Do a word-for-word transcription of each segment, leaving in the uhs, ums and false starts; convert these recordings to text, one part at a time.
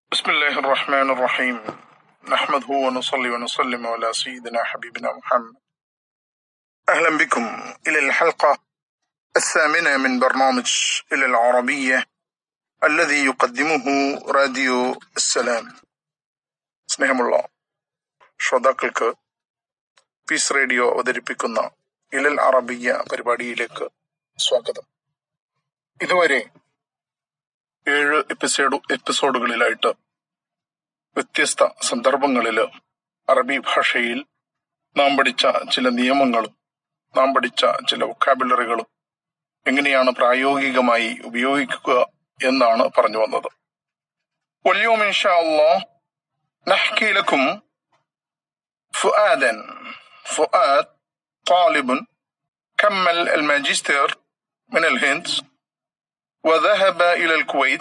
بسم الله الرحمن الرحيم نحمده ونصلي ونسلم على سيدنا حبيبنا محمد. أهلا بكم إلى الحلقة الثامنة من برنامج إلى العربية الذي يقدمه راديو السلام. സ്നേഹമുള്ള ശ്രോതാക്കൾക്ക് piece radio അവതരിപ്പിക്കുന്ന ഇലൽ അറബിയ പരിപാടിയിലേക്ക് സ്വാഗതം. ഇതുവരെ ഏഴ് എപ്പിസോഡ് എപ്പിസോഡുകളിലായിട്ട് വ്യത്യസ്ത സന്ദർഭങ്ങളിൽ അറബി ഭാഷയിൽ നാം പഠിച്ച ചില നിയമങ്ങളും നാം പഠിച്ച ചില വൊക്കാബുലറികളും എങ്ങനെയാണ് പ്രായോഗികമായി ഉപയോഗിക്കുക എന്നാണ് പറഞ്ഞു വന്നത്. واليوم إن شاء الله نحكي لكم فؤادا فؤاد طالب كمل الماجستير من الهند وذهب إلى الكويت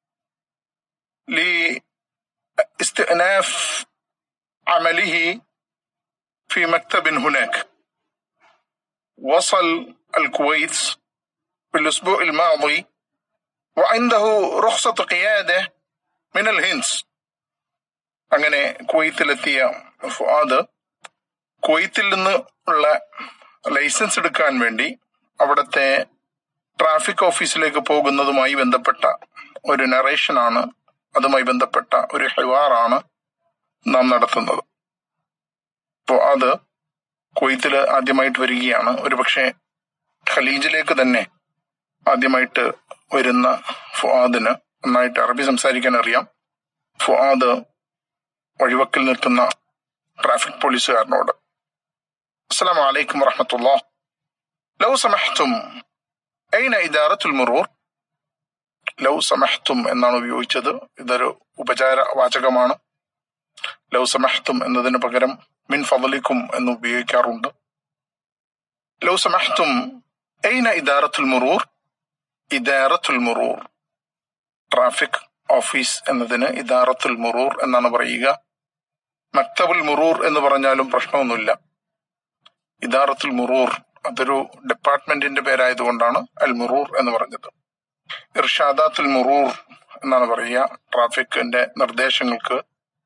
لاستئناف عمله في مكتب هناك. وصل الكويت في الأسبوع الماضي وعنده رخصة قيادة من الهند. അങ്ങനെ കുവൈത്തിലെത്തിയ ഫുആദ് കുവൈത്തിൽ നിന്ന് ഉള്ള ലൈസൻസ് എടുക്കാൻ വേണ്ടി അവിടുത്തെ ട്രാഫിക് ഓഫീസിലേക്ക് പോകുന്നതുമായി ബന്ധപ്പെട്ട ഒരു നറേഷനാണ്, അതുമായി ബന്ധപ്പെട്ട ഒരു ഹിവാറാണ് നാം നടത്തുന്നത്. ഫുആദ് കുവൈത്തിൽ ആദ്യമായിട്ട് വരികയാണ്. ഒരുപക്ഷെ ഖലീജിലേക്ക് തന്നെ ആദ്യമായിട്ട് വരുന്ന ഫുആദിന് നന്നായിട്ട് അറബി സംസാരിക്കാൻ അറിയാം. ഫുആദ് വഴിവക്കിൽ നിൽക്കുന്ന ട്രാഫിക് പോലീസുകാരനോട് അസ്സലാമു അലൈക്കും വറഹ്മത്തുള്ളാഹ്, ലൗ സമഹ്തും ഐന ഇദാറത്തുൽ മുറൂർ. ലൗ സമഹ്തും എന്നാണ് ഉപയോഗിച്ചത്. ഇതൊരു ഉപചാര വാചകമാണ്. ലൗ സമഹ്തും എന്നതിന് പകരം മിൻ ഫളലിക്കും എന്ന് ഉപയോഗിക്കാറുണ്ട്. ലൗ സമഹ്തും ഐന ഇദാറത്തുൽ മുറൂർ. ഇദാറത്തുൽ മുറൂർ, ട്രാഫിക് ഓഫീസ് എന്നതിന് ഇദാറത്തുൽ മുറൂർ എന്നാണ് പറയുക. മക്തബുൽ മുറൂർ എന്ന് പറഞ്ഞാലും പ്രശ്നമൊന്നുമില്ല. ഇദാറത്തുൽ മുറൂർ അതൊരു ഡിപ്പാർട്ട്മെന്റിന്റെ പേരായതുകൊണ്ടാണ് അൽ മുറൂർ എന്ന് പറഞ്ഞത്. ഇർഷാദാത്തുൽ മുറൂർ എന്നാണ് പറയുക. ട്രാഫിക്കിന്റെ നിർദ്ദേശങ്ങൾക്ക്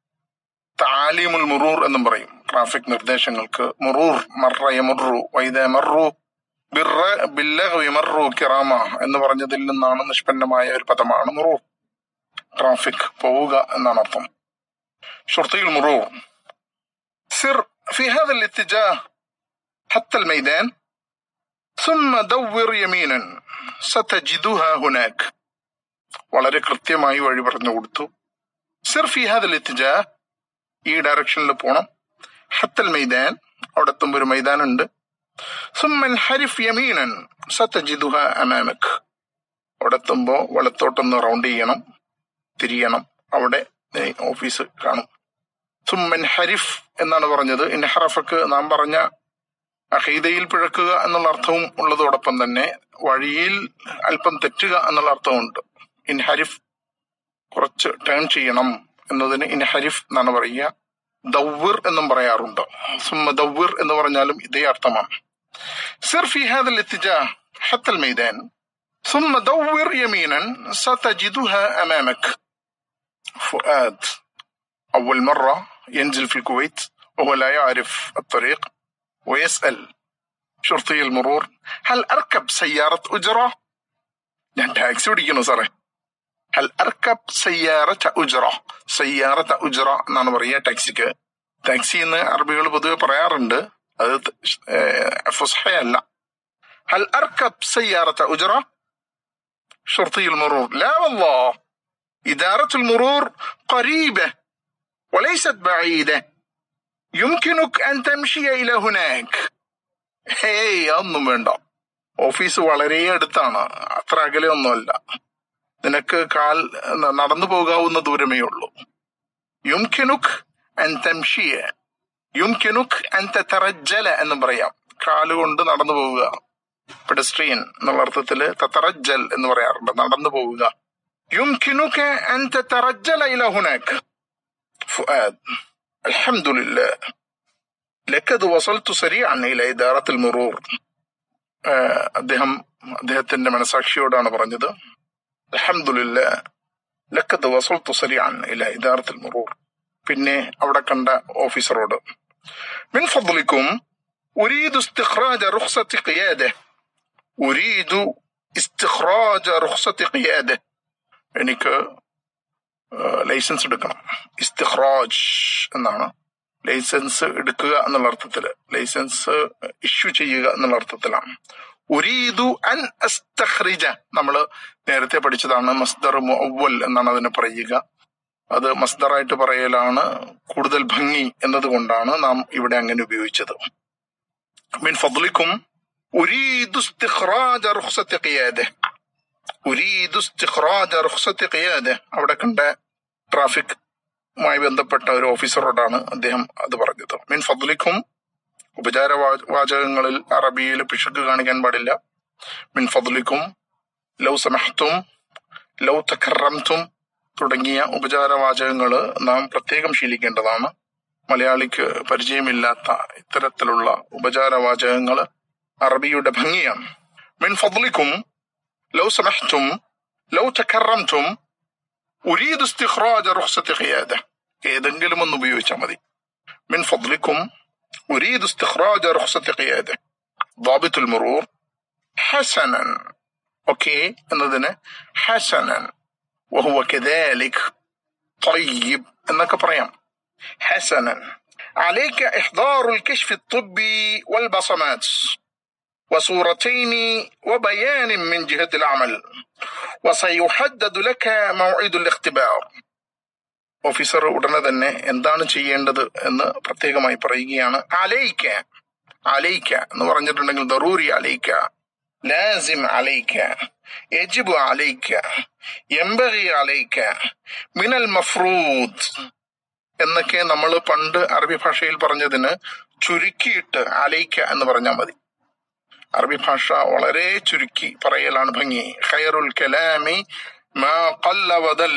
താലീമുൽ മുറൂർ എന്നും പറയും. ട്രാഫിക് നിർദ്ദേശങ്ങൾക്ക് മുറൂർ മർറ യമറു വൈദ മറു ബില്ലഗ്വി മറു കിറാമ എന്ന് പറഞ്ഞതിൽ നിന്നാണ് നിഷ്പന്നമായ ഒരു പദമാണ് മുറൂർ. ട്രാഫിക് പോവുക എന്നാണ് അർത്ഥം. ഷുർത്തിയുൽ മുറൂർ സിർ ഫി ഹാദൽ ഇത്തിജാഹ് ഹത്ത അൽ മൈദാൻ ثم دور يمينا ستجدها هناك. വളരെ കൃത്യമായി വഴി പറഞ്ഞു കൊടുത്തു. സിർ ഫി ഹാദൽ ഇത്തിജാഹ്, ഈ ഡയറക്ഷനിൽ പോണം. ഹത്തൽ മൈദാൻ, അവിടെ എത്തുമ്പോൾ ഒരു മൈതാൻ ഉണ്ട്. ثم انحرف يمينا ستجدها امامك. അവിടെ എത്തുമ്പോ വലത്തോട്ടൊന്ന് റൗണ്ട് ചെയ്യണം, തിരിയണം, അവിടെ ഓഫീസ് കാണും. ثم انحرف എന്നാണ് പറഞ്ഞത്. ഇൻഹറഫക്ക് നാം പറഞ്ഞ അഖീദയിൽ പിഴക്കുക എന്നുള്ള അർത്ഥവും ഉള്ളതോടൊപ്പം തന്നെ വഴിയിൽ അല്പം തെറ്റുക എന്നുള്ള അർത്ഥമുണ്ട്. ഇൻഹരിഫ് കുറച്ച് ടേൺ ചെയ്യണം എന്നതിന് ഇൻഹരിഫ് എന്നാണ് പറയുക. ദവ്വിർ എന്നും പറയാറുണ്ട്. സുമ്മ ദവ്വിർ എന്ന് പറഞ്ഞാലും ഇതേ അർത്ഥമാണ്. സിർ ഫി ഹാദൽ ഇത്തിജാഹ് ഹത്തൽ മൈദാൻ ثم دور يمينا ستجدها امامك. فؤاد اول مره ينزل في الكويت وهو لا يعرف الطريق ويسأل شرطي المرور هل أركب سيارة أجرة؟ ഞാൻ ടാക്സി ഓടിക്കണോ സാറേ? ഹൽ അർക്കബ് സയ്യാറത ഉജ്റ. സയ്യാറത ഉജ്റ എന്നാണ് പറയുക ടാക്സിക്ക്. ടാക്സി എന്ന് അറബികൾ പൊതുവെ പറയാറുണ്ട്, അത് ഫുസ്ഹയല്ല. ഹൽ അർക്കബ് സയ്യാറത ഉജ്റ. شرطي المرور لا والله إدارة المرور قريبة وليست بعيدة يمكنك أن تمشي إلى هناك. ഹേയ്, അതൊന്നും വേണ്ട, ഓഫീസ് വളരെ അടുത്താണ്, അത്ര അകലെ ഒന്നുമല്ല, നിനക്ക് കാൽ നടന്നു പോകാവുന്ന ദൂരമേ ഉള്ളൂ. യുംകിനുക് അൻ തംഷിയ, യുംകിനുക് അൻ തതറജ്ജല എന്നും പറയാം. കാലുകൊണ്ട് നടന്നു പോവുക, പെഡസ്ട്രിയൻ എന്നുള്ള അർത്ഥത്തില് തതറജ്ജൽ എന്ന് പറയാറുണ്ട്, നടന്നു പോവുക. യുംകിനുക അൻ തതറജ്ജല ഇല ഹുനാക്. ഫുആദ് അൽഹംദുലില്ലാഹ് ലഖദ് വസൽതു സരീഅൻ ഇല ഇദാറത്തുൽ മുറൂർ. അദ്ദേഹം അദ്ദേഹത്തിന്റെ മനസാക്ഷിയോടാണ് പറഞ്ഞത്, അൽഹംദുലില്ലാഹ് ലക്കത് വസൽതു സരിഅൻ ഇലാ ഇദാറത്തുൽ മുറൂർ. പിന്നെ അവിടെ കണ്ട ഓഫീസറോട് മിൻ ഫദ്ലിക്കും ഉരീദു ഇസ്തിഖ്റാജ റുഖ്സത്തി ഖിയാദ ഉരീദു ഇസ്തിഖ്റാജ റുഖ്സത്തി ഖിയാദ, എനിക്ക് ലൈസൻസ് എടുക്കണം. ഇസ്തിഖ്റാജ് എന്നാണ്, ലൈസൻസ് എടുക്കുക എന്നുള്ള അർത്ഥത്തില്, ലൈസൻസ് ഇഷ്യൂ ചെയ്യുക എന്നുള്ള അർത്ഥത്തിലാണ്. ഉരീദു അൻ അസ്തഖ്രിജ, നമ്മള് നേരത്തെ പഠിച്ചതാണ്, മസ്ദർ മുഅവ്വൽ എന്നാണ് അതിനെ പറയുക. അത് മസ്ദറായിട്ട് പറയലാണ് കൂടുതൽ ഭംഗി എന്നതുകൊണ്ടാണ് നാം ഇവിടെ അങ്ങനെ ഉപയോഗിച്ചത്. മിൻ ഫദ്ലിക്കും ഉരീദു ഇസ്തിഖ്റാജ റുഖ്സത്തി ഖിയാദ, ഉരീദു ഇസ്തിഖ്റാജ റുഖ്സത്തി ഖിയാദ. അവിടെ കണ്ട ട്രാഫിക്കുമായി ബന്ധപ്പെട്ട ഒരു ഓഫീസറോടാണ് അദ്ദേഹം അത് പറഞ്ഞത്. മിൻ ഫദ്ലിക്കും, ഉപചാര വാചകങ്ങളിൽ അറബിയിൽ പിശക് കാണിക്കാൻ പാടില്ല. മിൻ ഫദ്ലിക്കും, ലൗ സമഹ്തും, ലൗ തകറംതും തുടങ്ങിയ ഉപചാര വാചകങ്ങൾ നാം പ്രത്യേകം ശീലിക്കേണ്ടതാണ്. മലയാളിക്ക് പരിചയമില്ലാത്ത ഇത്തരത്തിലുള്ള ഉപചാര വാചകങ്ങൾ അറബിയുടെ ഭംഗിയാണ്. മിൻ ഫദ്ലിക്കും, ലൗ സമഹ്തും, ലൗ തകറംതും, ഉരീദു ഇസ്തിഖ്റാജ റുഖ്സത്തി ഖിയാദ, ഏതെങ്കിലും ഒന്ന് ഉപയോഗിച്ചാൽ മതി. മിൻ ഫദ്ലിക്കും ഉരീദു ഇസ്തിഖ്റാജ റുഖ്സത്തി ഖിയാദ ضابط المرور حسنا, ഓക്കെ എന്നതിന് ഹസനൻ, وهو كذلك طيب എന്നൊക്കെ പറയാം. حسنا عليك إحضار الكشف الطبي والبصمات وصورتين وبيان من جهة العمل وسيحدد لك موعد الاختبار. ഓഫീസർ ഉടനെ തന്നെ എന്താണ് ചെയ്യേണ്ടത് എന്ന് പ്രത്യേകമായി പറയുകയാണ്. അലൈക്ക, അലൈക്ക എന്ന് പറഞ്ഞിട്ടുണ്ടെങ്കിൽ ദറൂരി അലൈക്ക, ലാസിം അലൈക്ക, യജിബു അലൈക്ക, യംബഗി അലൈക്ക, മിനൽ മഫ്റൂദ് എന്നൊക്കെ നമ്മൾ പണ്ട് അറബി ഭാഷയിൽ പറഞ്ഞതിന് ചുരുക്കിയിട്ട് അലൈക്ക എന്ന് പറഞ്ഞാൽ മതി. അറബി ഭാഷ വളരെ ചുരുക്കി പറയലാണ് ഭംഗി. ഖൈറുൽ കലാമി മാ ഖല്ല വദൽ.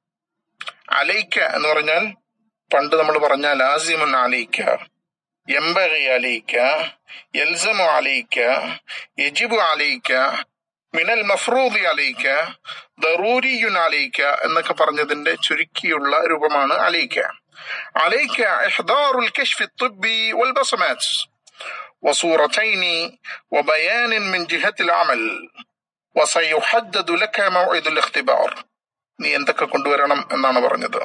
അലൈക്ക എന്ന് പറഞ്ഞാൽ പണ്ട് നമ്മൾ പറഞ്ഞ ലാസിമുൻ അലൈക്ക, യംബഗി അലൈക്ക, യൽസമു അലൈക്ക, യജിബു അലൈക്ക, മിനൽ മഫ്റൂദി അലൈക്ക, ദറൂരിയുൻ അലൈക്ക എന്നൊക്കെ പറഞ്ഞതിന്റെ ചുരുക്കിയുള്ള രൂപമാണ് അലൈക്ക. അലൈക്ക ഇഹ്ദാറുൽ കശ്ഫി الطبي والبصمات وصورتين وبيان من جهة العمل وسيحدد لك موعد الاختبار. നീ എന്തൊക്കെ കൊണ്ടുവരണം എന്നാണ് പറഞ്ഞത്.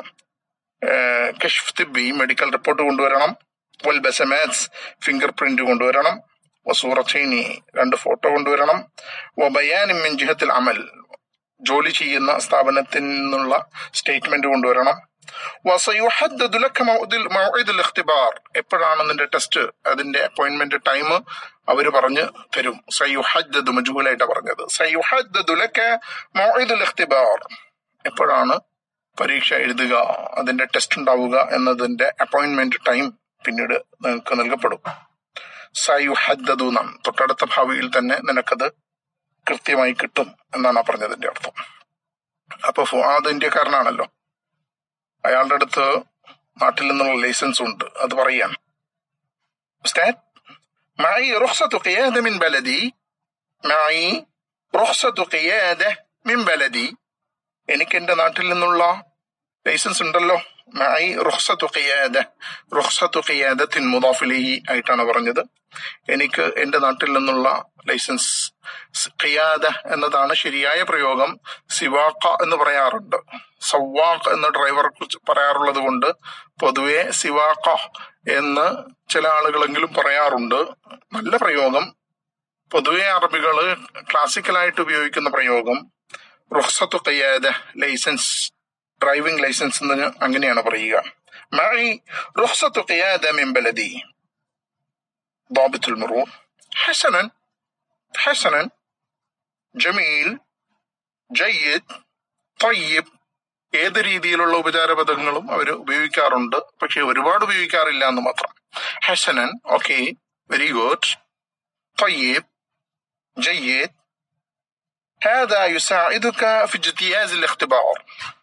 കശ്ഫ് തിബി, മെഡിക്കൽ റിപ്പോർട്ട് കൊണ്ടുവരണം. വൽ ബസമാത്സ്, ഫിംഗർ പ്രിന്റ് കൊണ്ടുവരണം. വസൂറത്തൈനി, രണ്ട് ഫോട്ടോ കൊണ്ടുവരണം. വബയാൻ മിൻ ജിഹത്തിൽ അമൽ, ജോലി ചെയ്യുന്ന സ്ഥാപനത്തിൽ നിന്നുള്ള സ്റ്റേറ്റ്മെന്റ് കൊണ്ടുവരണം. വസയുഹദ്ദദു ലക മൗഇദുൽ ഇഖ്തിബാർ, എപ്പോഴാണ് നിന്റെ ടെസ്റ്റ്, അതിന്റെ അപ്പോയിന്റ്മെന്റ് ടൈം അവര് പറഞ്ഞു തരും. സയുഹദ്ദദു മജ്ഹൂലായിട്ടാണ് പറഞ്ഞത്. സയുഹദ്ദദു ലക മൗഇദുൽ ഇഖ്തിബാർ, എപ്പോഴാണ് പരീക്ഷ എഴുതുക, അതിന്റെ ടെസ്റ്റ് ഉണ്ടാവുക എന്നതിന്റെ അപ്പോയിന്റ്മെന്റ് ടൈം പിന്നീട് നിങ്ങൾക്ക് നൽകപ്പെടും. സയുഹദ്ദദു എന്നാണ്, തൊട്ടടുത്ത ഭാവിയിൽ തന്നെ നിനക്കത് കൃത്യമായി കിട്ടും എന്നാണ് പറഞ്ഞതിന്റെ അർത്ഥം. അപ്പൊ ഫുആദ് ഇന്ത്യക്കാരനാണല്ലോ, അയാളുടെ അടുത്ത് നാട്ടിൽ നിന്നുള്ള ലൈസൻസ് ഉണ്ട്, അത് പറയാൻ. ഉസ്താദ്, മഈ റുഖ്സത്തു ഖിയാദ മിൻ ബലദി, മഈ റുഖ്സത്തു ഖിയാദ മിൻ ബലദി, എനിക്ക് എന്റെ നാട്ടിൽ നിന്നുള്ള ലൈസൻസ് ഉണ്ടല്ലോ. മഈ റുഖ്സത്തു ഖിയാദ, റുഖ്സത്തു ഖിയാദത്തിൻ മുദാഫ് ഇലൈഹി ആയിട്ടാണ് പറഞ്ഞത്. എനിക്ക് എന്റെ നാട്ടിൽ നിന്നുള്ള ലൈസൻസ്. ഖിയാദ എന്നതാണ് ശരിയായ പ്രയോഗം. സിവാഖ എന്ന് പറയാറുണ്ട്, സവാഖ് എന്ന് ഡ്രൈവറെ കുറിച്ച് പറയാറുള്ളത് കൊണ്ട് പൊതുവെ സിവാഖ എന്ന് ചില ആളുകളെങ്കിലും പറയാറുണ്ട്. നല്ല പ്രയോഗം, പൊതുവെ അറബികള് ക്ലാസിക്കലായിട്ട് ഉപയോഗിക്കുന്ന പ്രയോഗം റുഖ്സത്തു ഖിയാദ, ലൈസൻസ്, ഡ്രൈവിംഗ് ലൈസൻസ് എന്ന് അങ്ങനെയാണ് പറയുക. മഈ റുഖ്സത്തു ഖിയാദ മിൻ ബലദി ضابط المرور. حسنا حسنا ജമീൽ, ജയ്യിദ്, طيب, ഏത് രീതിയിലുള്ള ഉപചാരപദങ്ങളും അവർ ഉപയോഗിക്കാറുണ്ട്, പക്ഷെ ഒരുപാട് ഉപയോഗിക്കാറില്ല എന്ന് മാത്രം. ഹസനൻ, ഓക്കെ, വെരി ഗുഡ്. طيب, ജയ്യിദ്. هذا يساعدك في اجتياز الاختبار.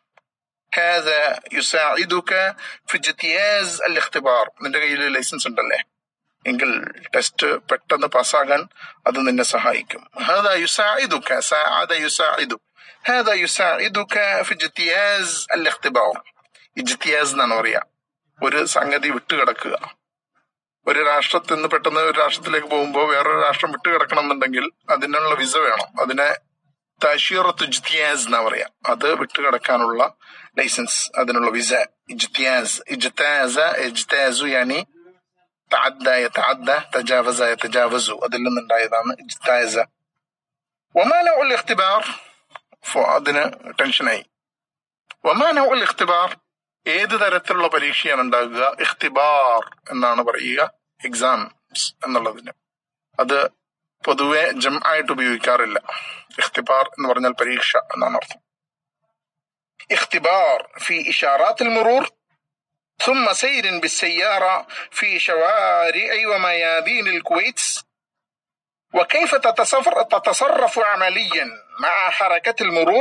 هذا يساعدك في اجتياز الاختبار. നിന്റെ കയ്യിൽ ലൈസൻസ് ഉണ്ടല്ലേ, എങ്കിൽ ടെസ്റ്റ് പെട്ടെന്ന് പാസ്സാകാൻ അത് നിന്നെ സഹായിക്കും. هذا يساعدك ساعد يساعد هذا يساعدك في اجتياز الاختبار. ഇജ്തിയാസ് എന്നാണ് പറയാ, ഒരു സംഗതി വിട്ടുകിടക്കുക. ഒരു രാഷ്ട്രത്തിൽ നിന്ന് പെട്ടെന്ന് ഒരു രാഷ്ട്രത്തിലേക്ക് പോകുമ്പോൾ വേറൊരു രാഷ്ട്രം വിട്ടുകിടക്കണം എന്നുണ്ടെങ്കിൽ അതിനുള്ള വിസ വേണം. അതിനെ തഅ്ശീറത്തു ഇജ്തിയാസ് എന്നാ പറയാ. അത് വിട്ടുകിടക്കാനുള്ള ലൈസൻസ്, അതിനുള്ള വിസ. ഇജ്തിയാസ് ഇജ്താസ ഇജ്താസു യാനി തഅദ്ദ യതഅദ്ദ തജാവസ യതജാവസു, അതിൽ നിന്നുണ്ടായതാണ് ഇജ്താസ. വമാ നൗഉൽ ഇഖ്തിബാർ, അതിന് ടെൻഷനായി. വമാ നൗഉൽ ഇഖ്തിബാർ, ഏത് തരത്തിലുള്ള പരീക്ഷയാണ് ഉണ്ടാകുക? ഇഖ്തിബാർ എന്നാണ് പറയുക എക്സാംസ് എന്നുള്ളതിന്. അത് പൊതുവെ ജം ആയിട്ട് ഉപയോഗിക്കാറില്ല. ഇഖ്തിബാർ എന്ന് പറഞ്ഞാൽ പരീക്ഷ എന്നാണ് അർത്ഥം. ഇഖ്തിബാർ ഫി ഇഷാറാത്തിൽ മുറൂർ ثم سير بالسيارة في شوارع وميادين الكويت وكيف تتصرف عمليا مع حركة المرور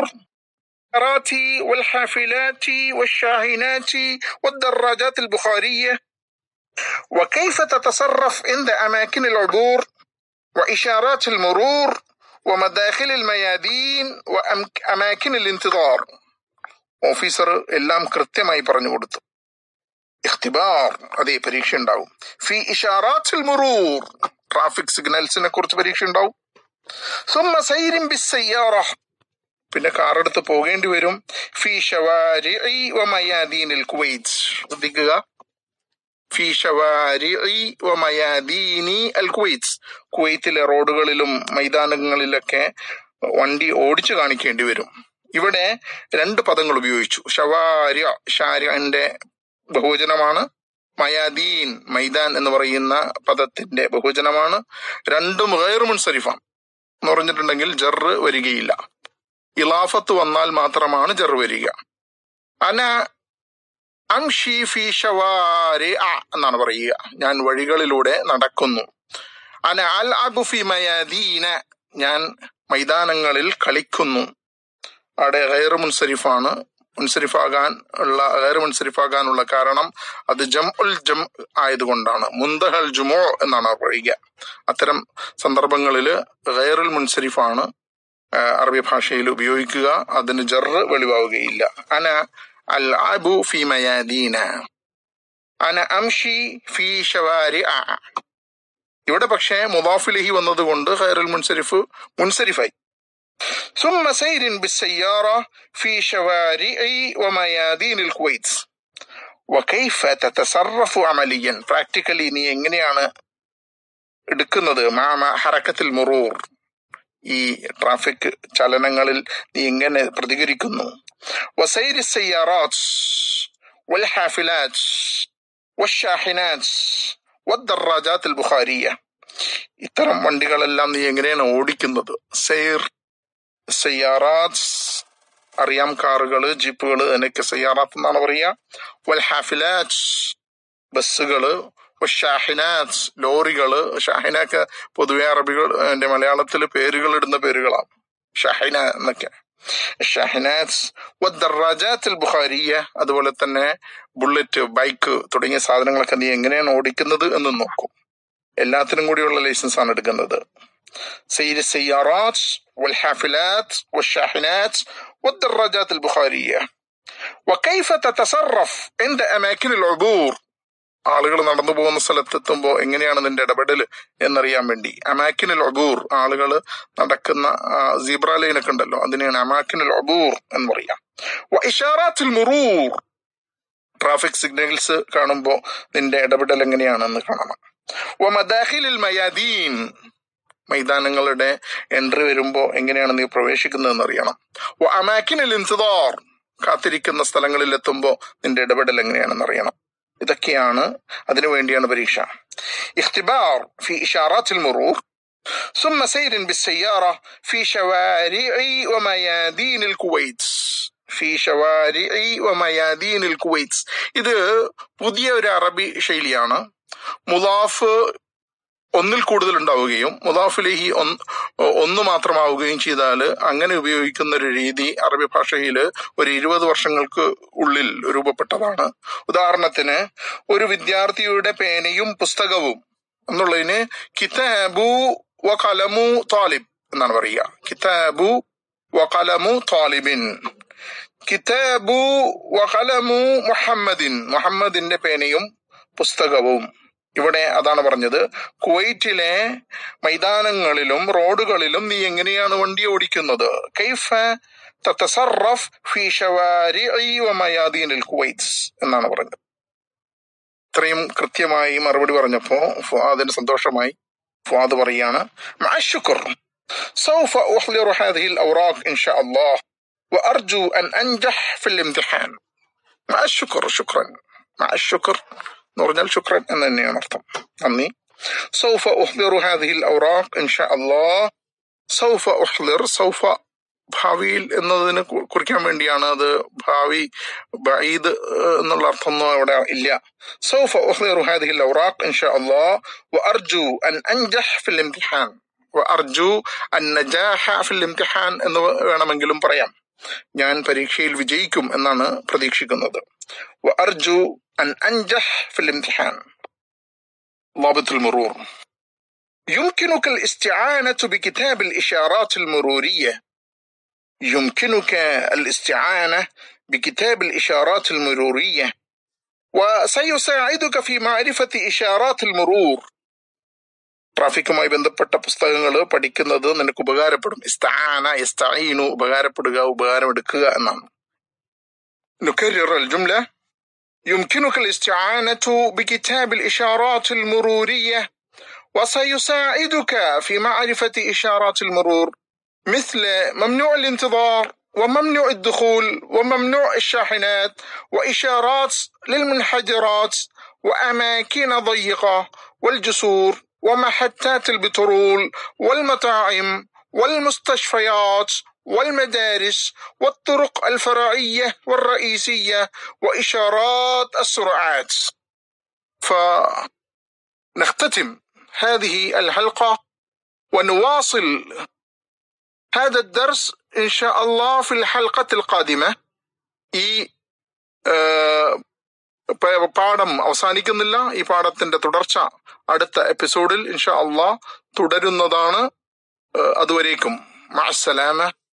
والحافلات والشاحنات والدراجات البخارية وكيف تتصرف عند أماكن العبور وإشارات المرور ومداخل الميادين وأماكن الانتظار. ഓഫീസർ എല്ലാം കൃത്യമായി പറഞ്ഞു കൊടുത്തു. ഇഖ്തിബാർ, അതേ പരീക്ഷ ഉണ്ടാവും. ഫി ഇഷാറാത്തിൽ മുറൂർ, ട്രാഫിക് സിഗ്നൽസിനെ കുറിച്ച് പരീക്ഷ ഉണ്ടാവും. സുമ്മ സൈരിൻ ബിസ്സയ്യാറ, പിന്നെ കാറെടുത്ത് പോകേണ്ടി വരും. ഫി ശവാരിഇ വമയാദീനിൽ കുവൈത്ത്, ശ്രദ്ധിക്കുക, ഫി ശവാരിഇ വമയാദീനി അൽ കുവൈത്ത്, കുവൈത്തിലെ റോഡുകളിലും മൈതാനങ്ങളിലൊക്കെ വണ്ടി ഓടിച്ചു കാണിക്കേണ്ടി വരും. ഇവിടെ രണ്ട് പദങ്ങൾ ഉപയോഗിച്ചു. ഷവാരി, ഷാരിന്റെ ബഹുവചനമാണ്. മയാദീൻ, മൈദാൻ എന്ന് പറയുന്ന പദത്തിന്റെ ബഹുവചനമാണ്. രണ്ടും ഗൈർ മുൻസരിഫാണ് എന്ന് പറഞ്ഞിട്ടുണ്ടെങ്കിൽ ജറ് വരികയില്ല. ഇലാഫത്ത് വന്നാൽ മാത്രമാണ് ജർ വരിക. അന അംഷി ഫി ഷവാരി എന്നാണ് പറയുക, ഞാൻ വഴികളിലൂടെ നടക്കുന്നു. അന അൽ അബു ഫി മയാദീന, ഞാൻ മൈതാനങ്ങളിൽ കളിക്കുന്നു. അവിടെ ഗൈർ മുൻസരിഫാണ്. മുൻസരിഫാകാൻ ഉള്ള ഗൈർ മുൻസരിഫാകാനുള്ള കാരണം അത് ജം ഉൽ ജം ആയതുകൊണ്ടാണ്. മുന്തഹൽ ജുമോ എന്നാണ് പറയുക. അത്തരം സന്ദർഭങ്ങളിൽ ഗൈറുൽ മുൻസരിഫാണ് അറബി ഭാഷയിൽ ഉപയോഗിക്കുക. അതിന് ജറ് വെളിവാവുകയില്ല. അന അൽ അബു ഫി മയാദീന, അന അംഷി ഫി ഷവാരിഅ. ഇവിടെ പക്ഷേ മുദാഫിലിഹി വന്നതുകൊണ്ട് ഗൈറുൽ മുൻസരിഫ് മുൻസരിഫായി. ثم سير بالسيارة في شوارع وميادين الكويت وكيف تتصرف عمليا, പ്രാക്ടിക്കലി നീ എങ്ങനെയാണ് എടുക്കുന്നത്? മാമ ഹറക്കത്തിൽ മുറൂർ, ഈ ട്രാഫിക് ചലനങ്ങളിൽ നീ എങ്ങനെ പ്രതികരിക്കുന്നു? വസൈരി സയ്യാറാത്ത് വൽഹാഫിലാത്ത് വശാഹിനാത്ത് വദ്ദറാജാത്ത് അൽ ബുഖാരിയ, ഇത്തരം വണ്ടികളെല്ലാം നീ എങ്ങനെയാണ് ഓടിക്കുന്നത്? സൈർ, സയ്യാറാത്ത് അറിയാം, കാറുകള്, ജീപ്പുകള്, അതിനൊക്കെ സയ്യാറാത്ത് എന്നാണ് പറയുക. വൽ ഹാഫിലാത്ത് ബസ്സുകള്, ഷാഹിനാത്ത് ലോറികള്. ഷാഹിനൊക്കെ പൊതുവെ അറബികൾ എന്റെ മലയാളത്തിൽ പേരുകൾ ഇടുന്ന പേരുകളാണ് ഷാഹിന എന്നൊക്കെ. ഷാഹിനാത്ത് വദ്ദറാജാത്ത് അൽ ബുഖാരിയ, അതുപോലെ തന്നെ ബുള്ളറ്റ്, ബൈക്ക് തുടങ്ങിയ സാധനങ്ങളൊക്കെ നീ എങ്ങനെയാണ് ഓടിക്കുന്നത് എന്ന് നോക്കും. എല്ലാത്തിനും കൂടിയുള്ള ലൈസൻസ് ആണ് എടുക്കുന്നത്. سير السيارات والحافلات والشاحنات والدراجات البخارية وكيف تتصرف عند أماكن العبور, ആളുകൾ നടന്നു പോകുന്ന സ്ഥലത്തെത്തുമ്പോൾ എങ്ങനെയാണ് നിന്റെ ഇടപെടൽ എന്നറിയാൻ വേണ്ടി. അമാക്കിനുൽ ഉബൂർ, ആളുകൾ നടക്കുന്ന സീബ്ര ലൈനൊക്കെ ഉണ്ടല്ലോ, അതിനെയാണ് അമാക്കിനുൽ ഉബൂർ എന്ന് പറയാം. ഇഷാറാത്തുൽ മുറൂർ, ട്രാഫിക് സിഗ്നൽസ് കാണുമ്പോൾ നിന്റെ ഇടപെടൽ എങ്ങനെയാണെന്ന് കാണണം. വമദാഖിലുൽ മയാദീൻ, മൈതാനങ്ങളുടെ എൻട്രി വരുമ്പോ എങ്ങനെയാണ് നീ പ്രവേശിക്കുന്നതെന്ന് അറിയണം. അമാക്കിനുൽ ഇൻതിദാർ, കാത്തിരിക്കുന്ന സ്ഥലങ്ങളിൽ എത്തുമ്പോ നിന്റെ ഇടപെടൽ എങ്ങനെയാണെന്ന് അറിയണം. ഇതൊക്കെയാണ്, അതിനു വേണ്ടിയാണ് പരീക്ഷ. ഇഖ്തിബാർ ഫി ഇഷാറാത്തിൽ മുറൂർ ثم سير بالسيارة في شوارع وميادين الكويت في شوارع وميادين الكويت. ഇത് പുതിയ ഒരു അറബി ശൈലിയാണ്. മുദാഫ് ഒന്നിൽ കൂടുതൽ ഉണ്ടാവുകയും മുദാഫിലേഹി ഒന്ന് മാത്രമാവുകയും ചെയ്താൽ അങ്ങനെ ഉപയോഗിക്കുന്ന ഒരു രീതി അറബി ഭാഷയിൽ ഒരു ഇരുപത് വർഷങ്ങൾക്ക് ഉള്ളിൽ രൂപപ്പെട്ടതാണ്. ഉദാഹരണത്തിന്, ഒരു വിദ്യാർത്ഥിയുടെ പേനയും പുസ്തകവും എന്നുള്ളതിന് കിതാബു വ ഖലമു താലിബ് എന്നാണ് പറയുക. കിതാബു വ ഖലമു താലിബിൻ, കിതാബു വ ഖലമു മുഹമ്മദിൻ, മുഹമ്മദിന്റെ പേനയും പുസ്തകവും. ഇവിടെ അതാണ് പറഞ്ഞത്. കുവൈറ്റിലെ മൈതാനങ്ങളിലും റോഡുകളിലും നീ എങ്ങനെയാണ് വണ്ടി ഓടിക്കുന്നത്? കൈഫ തതസറഫ് ഫീ ശവാരിഇ വ മയാദീനിൽ കുവൈത്ത് എന്നാണ് പറഞ്ഞത്. ഇത്രയും കൃത്യമായി മറുപടി പറഞ്ഞപ്പോ ഫുആദിന് സന്തോഷമായി. ഫുആദ് പറയാണ്, മഅ ശുക്ർ സൗഫ ഉഹ്ളിറു ഹാദിഹിൽ ഔറാഖ് ഇൻഷാ അല്ലാഹ് വഅർജു അൻ അൻജഹ് ഫിൽ ഇംതിഹാൻ. മഅ ശുക്ർ, ശുക്രൻ, മഅ ശുക്ർ എന്ന് പറഞ്ഞാൽ ശുക്രൻ എന്ന് തന്നെയാണ് അർത്ഥം, നന്ദി. സൗഫ ഉഹ്ളിറു ഹാദിഹിൽ ഔറാഖ് ഇൻഷാ അല്ലാഹ്. സൗഫ ഉഹ്ളിർ, സൗഫ ഭാവിയിൽ എന്നതിനെ കുറിക്കാൻ വേണ്ടിയാണ്. അത് ഭാവി ബഈദ് എന്നുള്ള അർത്ഥമൊന്നും അവിടെ ഇല്ല. സൗഫ ഉഹ്ളിറു ഹാദിഹിൽ ഔറാഖ് ഇൻഷാ അല്ലാഹ് വഅർജു അൻ അൻജഹ് ഫിൽ ഇംതിഹാൻ. വഅർജു അൻ നജാഹ ഫിൽ ഇംതിഹാൻ എന്ന് വേണമെങ്കിലും പറയാം. ഞാൻ പരീക്ഷയിൽ വിജയിക്കും എന്നാണ് പ്രതീക്ഷിക്കുന്നത്. വഅർജു അൻ അൻജഹ് ഫിൽ ഇംതിഹാൻ. ضابط المرور: يمكنك الاستعانة بكتاب الإشارات المرورية. يمكنك الاستعانة بكتاب الإشارات المرورية وسيساعدك في معرفة إشارات المرور. ട്രാഫിക്കുമായി ബന്ധപ്പെട്ട പുസ്തകങ്ങൾ പഠിക്കുന്നത് നിനക്ക് ഉപകാരപ്പെടും. ഇസ്തആന, ഇസ്തഈനു, ഉപകാരപ്പെടുക, ഉപകാരമെടുക്കുക എന്നാണ്. نكرر الجملة: يمكنك الاستعانة بكتاب الإشارات المرورية وسيساعدك في معرفة إشارات المرور مثل ممنوع الانتظار وممنوع الدخول وممنوع الشاحنات وإشارات للمنحدرات وأماكن ضيقة والجسور ومحطات البترول والمطاعم والمستشفيات والمدارس والطرق الفرعية والرئيسية وإشارات السرعات. فنختتم هذه الحلقة ونواصل هذا الدرس إن شاء الله في الحلقة القادمة. ഈ പാഠം അവസാനിക്കുന്നില്ല. ഈ പാഠത്തിന്റെ തുടർച്ച അടുത്ത എപ്പിസോഡിൽ ഇൻഷാ അല്ലാഹ് തുടരുന്നതാണ്. അതുവരേക്കും മഅസ്സലാമ.